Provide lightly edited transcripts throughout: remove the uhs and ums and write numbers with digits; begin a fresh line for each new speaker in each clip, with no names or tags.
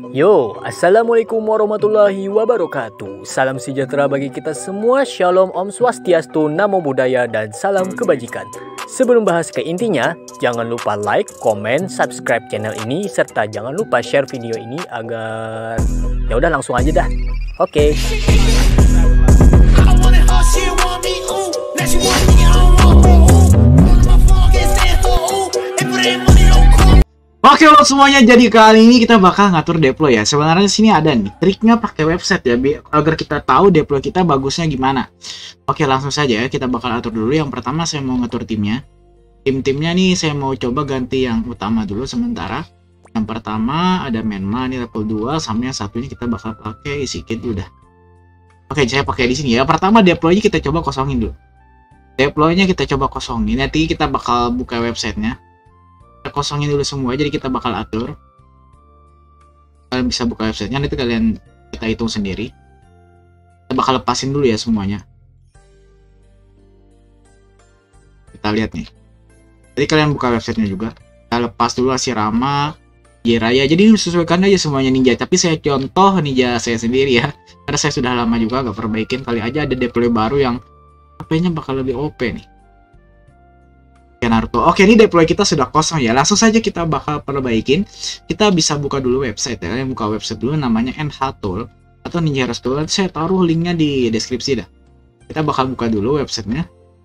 Yo, Assalamualaikum warahmatullahi wabarakatuh. Salam sejahtera bagi kita semua. Shalom, Om Swastiastu, Namo Buddhaya, dan salam kebajikan. Sebelum bahas ke intinya, jangan lupa like, komen, subscribe channel ini, serta jangan lupa share video ini agar... Ya udah langsung aja dah. Oke.
Oke lo semuanya, jadi kali ini kita bakal ngatur deploy ya. Sebenarnya di sini ada nih triknya pakai website ya, agar kita tahu deploy kita bagusnya gimana. Oke, langsung saja ya, kita bakal atur dulu. Yang pertama saya mau ngatur timnya. Tim-timnya nih saya mau coba ganti yang utama dulu sementara. Yang pertama ada Menma ini level 2, sama yang satunya kita bakal pakai isi kit udah. Oke, saya pakai di sini ya. Pertama deploy-nya kita coba kosongin dulu. Deploy-nya kita coba kosongin. Nanti kita bakal buka websitenya. Kita kosongin dulu semua, jadi kita bakal atur. Kalian bisa buka websitenya, nanti kalian kita hitung sendiri. Kita bakal lepasin dulu ya semuanya. Kita lihat nih. Jadi kalian buka websitenya juga. Kita lepas dulu Asirama, Jiraya. Jadi sesuaikan aja semuanya Ninja. Tapi saya contoh Ninja saya sendiri ya. Karena saya sudah lama juga gak perbaikin. Kali aja ada deploy baru yang HP-nya bakal lebih OP nih. Naruto. Oke, ini deploy kita sudah kosong ya. Langsung saja kita bakal perbaikin. Kita bisa buka dulu website ya. Kalian buka website dulu, namanya NH Tool atau Ninja Heroes Tool. Saya taruh linknya di deskripsi dah. Kita bakal buka dulu websitenya.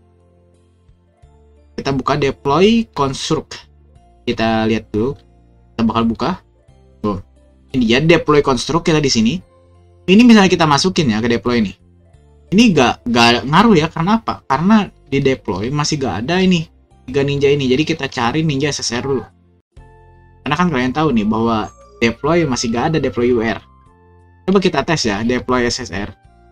Kita buka deploy construct. Kita lihat dulu. Kita bakal buka. Tuh. Ini ya deploy construct kita di sini. Ini misalnya kita masukin ya ke deploy ini. Ini gak ngaruh ya. Karena apa? Karena di deploy masih gak ada ini 3 ninja ini, jadi kita cari ninja SSR dulu. Karena kan kalian tahu nih bahwa deploy masih gak ada deploy UR. Coba kita tes ya deploy SSR.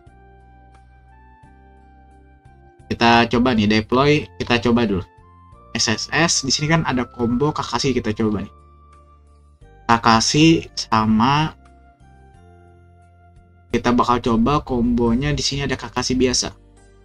Kita coba nih deploy, kita coba dulu. SSS di sini kan ada combo Kakashi, kita coba nih. Kakashi sama kita bakal coba kombonya di sini ada Kakashi biasa.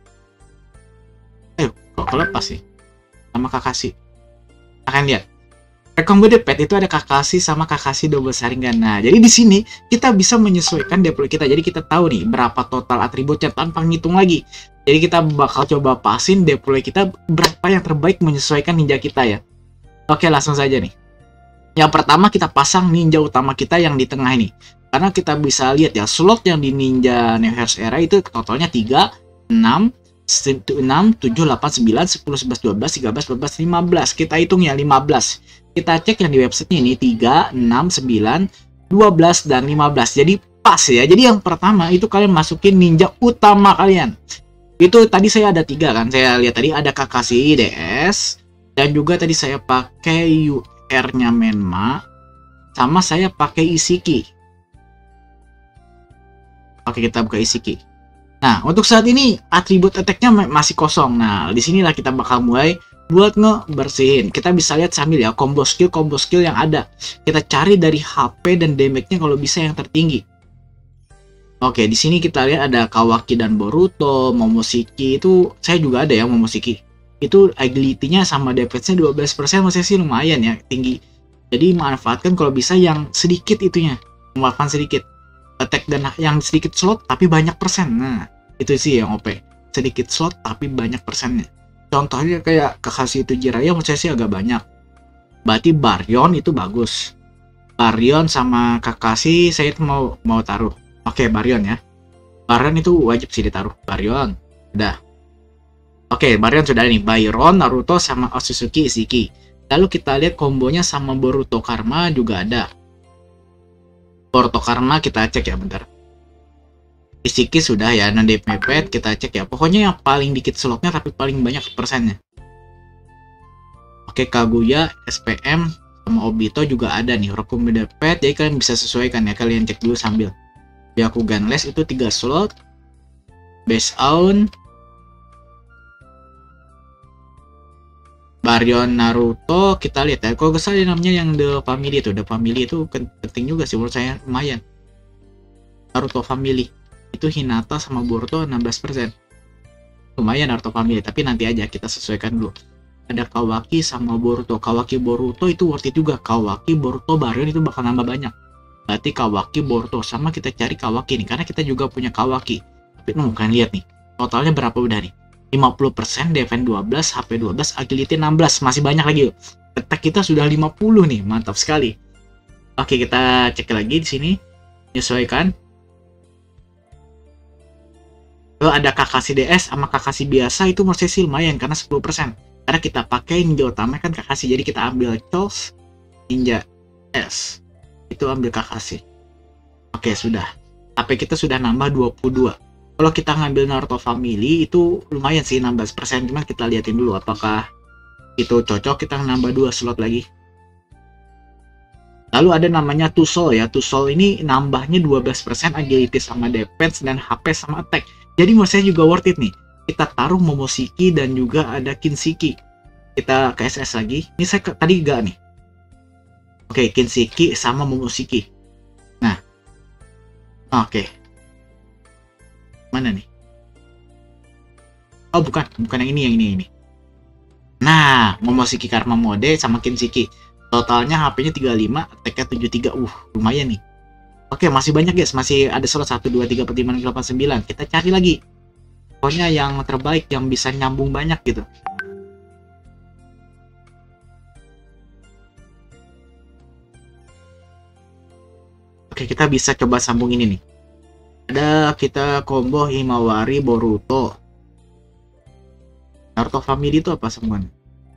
Ayo, kok lepas sih? Sama Kakashi. Akan lihat. Combo the pet itu ada Kakashi sama Kakashi double Sharingan. Nah, jadi di sini kita bisa menyesuaikan deploy kita. Jadi kita tahu nih berapa total atributnya tanpa ngitung lagi. Jadi kita bakal coba pasin deploy kita berapa yang terbaik menyesuaikan ninja kita ya. Oke, langsung saja nih. Yang pertama kita pasang ninja utama kita yang di tengah ini. Karena kita bisa lihat ya, slot yang di Ninja New Heroes Era itu totalnya 3, 6, 6, 7, 8, 9, 10, 11, 12, 13, 14, 15. Kita hitung ya 15. Kita cek yang di websitenya ini 3, 6, 9, 12, dan 15. Jadi pas ya. Jadi yang pertama itu kalian masukin ninja utama kalian. Itu tadi saya ada 3 kan. Saya lihat tadi ada Kakashi DS. Dan juga tadi saya pakai UR-nya Menma. Sama saya pakai Isiki. Oke, kita buka Isiki. Nah, untuk saat ini atribut attack-nya masih kosong. Nah, disinilah kita bakal mulai buat ngebersihin. Kita bisa lihat sambil ya combo skill yang ada. Kita cari dari HP dan damage-nya kalau bisa yang tertinggi. Oke, di sini kita lihat ada Kawaki dan Boruto, Momoshiki itu saya juga ada ya Momoshiki. Itu agility-nya sama defense-nya 12%, masih sih lumayan ya, tinggi. Jadi manfaatkan kalau bisa yang sedikit itunya. Memanfaatkan sedikit. Attack dan yang sedikit slot tapi banyak persen. Nah, itu sih yang OP. Sedikit slot tapi banyak persennya. Contohnya kayak Kakashi itu Jiraiya menurut saya sih agak banyak. Berarti Baryon itu bagus. Baryon sama Kakashi saya mau taruh. Oke, Baryon ya. Baryon itu wajib sih ditaruh. Baryon. Udah. Oke, Baryon sudah nih. Byron, Naruto sama Otsutsuki Isiki. Lalu kita lihat kombonya sama Boruto Karma juga ada. Boruto Karma kita cek ya bentar. Isiki sudah ya, Nande Mepet kita cek ya. Pokoknya yang paling dikit slotnya tapi paling banyak persennya. Oke, Kaguya, SPM sama Obito juga ada nih. Rokumi Pet, jadi kalian bisa sesuaikan ya. Kalian cek dulu sambil. Byakugan Les itu 3 slot. Base Own, Baryon, Naruto, kita lihat ya. Kalau gak salah namanya yang The Family itu. The Family itu penting juga sih menurut saya, lumayan. Naruto Family. Itu Hinata sama Boruto 16%. Lumayan Naruto Family, tapi nanti aja kita sesuaikan dulu. Ada Kawaki sama Boruto. Kawaki Boruto itu worth it juga. Kawaki, Boruto, Baryon itu bakal nambah banyak. Berarti Kawaki, Boruto. Sama kita cari Kawaki nih, karena kita juga punya Kawaki. Tapi kalian lihat nih, totalnya berapa udah nih? 50%, defense 12, HP 12, agility 16. Masih banyak lagi yuk. Attack kita sudah 50 nih, mantap sekali. Oke, kita cek lagi di sini. Menyesuaikan. Kalau ada Kakashi DS sama Kakashi biasa itu menurut saya sih lumayan karena 10%. Karena kita pakai ninja utama kan Kakashi, jadi kita ambil Charles, Ninja S. Itu ambil Kakashi. Oke, sudah. HP kita sudah nambah 22. Kalau kita ngambil Naruto Family itu lumayan sih 16%, cuman kita liatin dulu apakah itu cocok. Kita nambah 2 slot lagi. Lalu ada namanya Tusol ya. Tusol ini nambahnya 12% agility sama defense dan HP sama attack. Jadi menurut saya juga worth it nih. Kita taruh Momoshiki dan juga ada Kinshiki. Kita ke SS lagi. Ini saya tadi enggak nih. Oke, Kinshiki sama Momoshiki. Nah. Oke. Mana nih? Oh, bukan yang ini. Nah, Momoshiki Karma Mode sama Kinshiki. Totalnya HP-nya 35, attack-nya 73. Lumayan nih. Oke, masih banyak guys. Masih ada slot 1, 2, 3, 4, 5, 6, 8, 9. Kita cari lagi. Pokoknya yang terbaik, yang bisa nyambung banyak gitu. Oke, kita bisa coba sambung ini nih. Ada kita combo Himawari, Boruto. Naruto Family itu apa semuanya?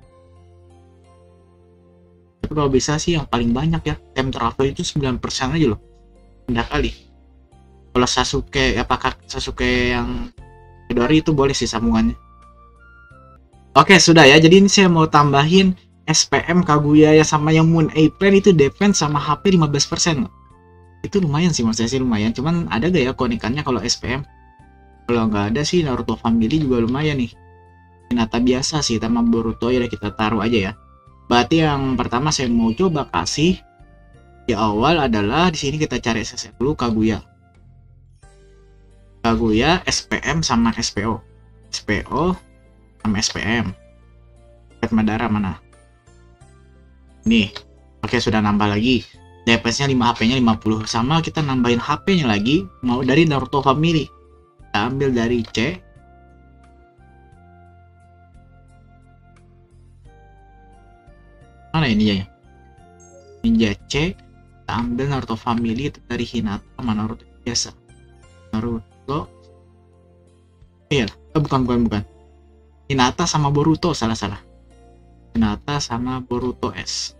Tapi kalau bisa sih yang paling banyak ya. Time travel itu 9% aja loh. Indah kali. Kalau Sasuke, apakah Sasuke yang Midori itu boleh sih sambungannya. Oke, sudah ya. Jadi ini saya mau tambahin SPM Kaguya ya sama yang Moon A-Plan itu defense sama HP 15% loh. Itu lumayan sih, menurut saya sih lumayan. Cuman ada gak ya keunikannya kalau SPM? Kalau nggak ada sih Naruto Family juga lumayan nih. Hinata biasa sih sama Boruto ya kita taruh aja ya. Berarti yang pertama saya mau coba kasih di awal adalah di sini kita cari SSF dulu Kaguya. Kaguya, SPM sama SPO. SPO sama SPM. Red Madara mana? Nih. Oke, sudah nambah lagi. DPS-nya 5, HP-nya 50. Sama kita nambahin HP-nya lagi. Mau dari Naruto Family. Kita ambil dari C. Mana ini ya? Ninja C. Kita ambil Naruto Family itu dari Hinata sama Naruto biasa. Naruto. Iya, bukan. Hinata sama Boruto, salah. Hinata sama Boruto S.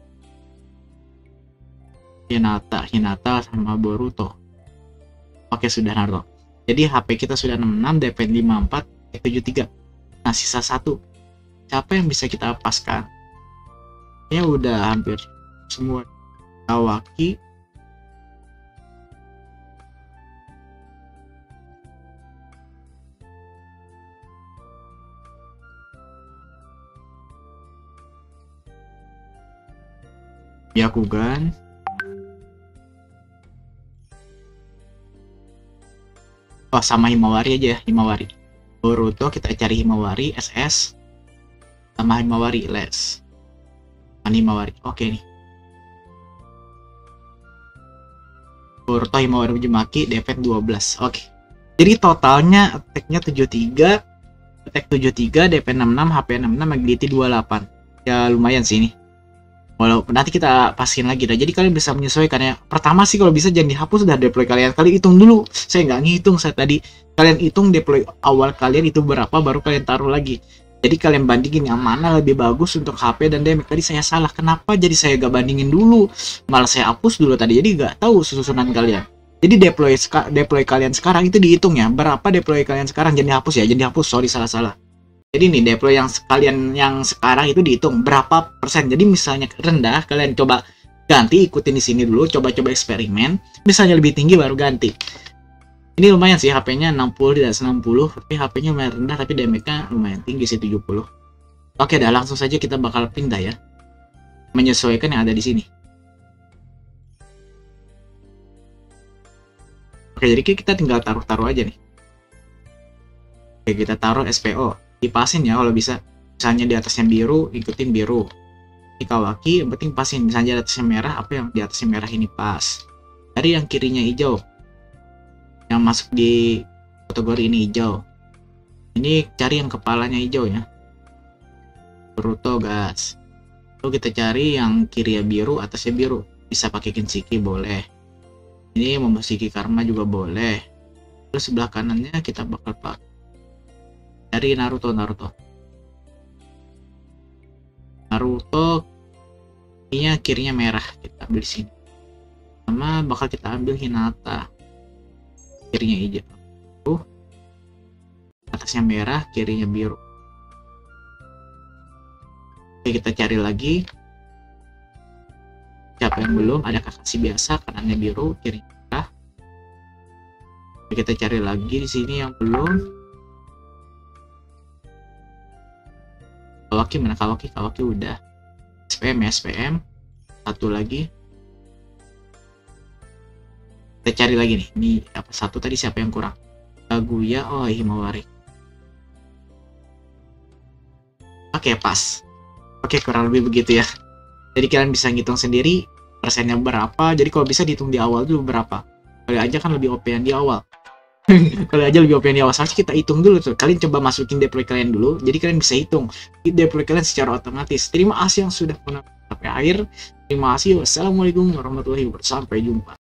Hinata sama Boruto. Oke, sudah Naruto. Jadi HP kita sudah 66, DP 54, 73. Nah, sisa 1. Siapa yang bisa kita lepaskan? Ya udah hampir semua. Kawaki. Byakugan. Oh, sama Himawari aja ya, Himawari. Boruto kita cari Himawari, SS. Sama Himawari, Les. Himawari, oke nih. Boruto, Himawari, Uzumaki, defense 12, oke. Jadi totalnya attack-nya 73, attack 73, defense 66, HP 66, agility 28. Ya lumayan sih ini. Walaupun nanti kita pasin lagi dah. Jadi kalian bisa menyesuaikan ya. Pertama sih kalau bisa jangan dihapus, sudah deploy kalian. Kalian hitung dulu. Saya nggak ngitung saya tadi. Kalian hitung deploy awal kalian itu berapa, baru kalian taruh lagi. Jadi kalian bandingin yang mana lebih bagus untuk HP dan damage. Tadi saya salah. Kenapa jadi saya nggak bandingin dulu? Malah saya hapus dulu tadi. Jadi nggak tahu susunan kalian. Jadi deploy kalian sekarang itu dihitung ya. Berapa deploy kalian sekarang, jangan dihapus ya. Jangan dihapus. Sorry, salah. Jadi nih deploy yang kalian yang sekarang itu dihitung berapa persen. Jadi misalnya rendah, kalian coba ganti, ikutin di sini dulu, coba-coba eksperimen. Misalnya lebih tinggi baru ganti. Ini lumayan sih HP-nya 60 di atas 60, tapi HP-nya lumayan rendah tapi damage-nya lumayan tinggi sih 70. Oke, dah langsung saja kita bakal pindah ya. Menyesuaikan yang ada di sini. Oke, jadi kita tinggal taruh-taruh aja nih. Oke, kita taruh SPO. Dipasin ya kalau bisa. Misalnya di atasnya biru, ikutin biru. Ini Kawaki, yang penting pasin. Misalnya di atasnya merah, apa yang di atasnya merah ini pas. Cari yang kirinya hijau, yang masuk di kategori ini hijau. Ini cari yang kepalanya hijau ya, Boruto guys. Lalu kita cari yang kiri ya biru, atasnya biru. Bisa pakai Kinshiki boleh, ini Momoshiki Karma juga boleh. Terus sebelah kanannya kita bakal pakai dari Naruto. Ini kirinya merah, kita ambil di sini. Sama bakal kita ambil Hinata, kirinya hijau, atasnya merah, kirinya biru. Oke, kita cari lagi. Siapa yang belum? Ada Kakashi biasa, kanannya biru, kirinya merah. Oke, kita cari lagi di sini yang belum. Kawaki mana? Kawaki udah. SPM ya, SPM. Satu lagi. Kita cari lagi nih. Ini apa satu tadi, siapa yang kurang? Kaguya, oh Himawari. Oke, pas. Oke, kurang lebih begitu ya. Jadi kalian bisa ngitung sendiri persennya berapa. Jadi kalau bisa dihitung di awal dulu berapa. Kali aja kan lebih OP yang di awal. Kali aja lebih OP yang di awal. Soalnya kita hitung dulu tuh. Kalian coba masukin deploy kalian dulu. Jadi kalian bisa hitung deploy kalian secara otomatis. Terima kasih yang sudah menonton sampai akhir. Terima kasih. Wassalamualaikum warahmatullahi wabarakatuh. Sampai jumpa.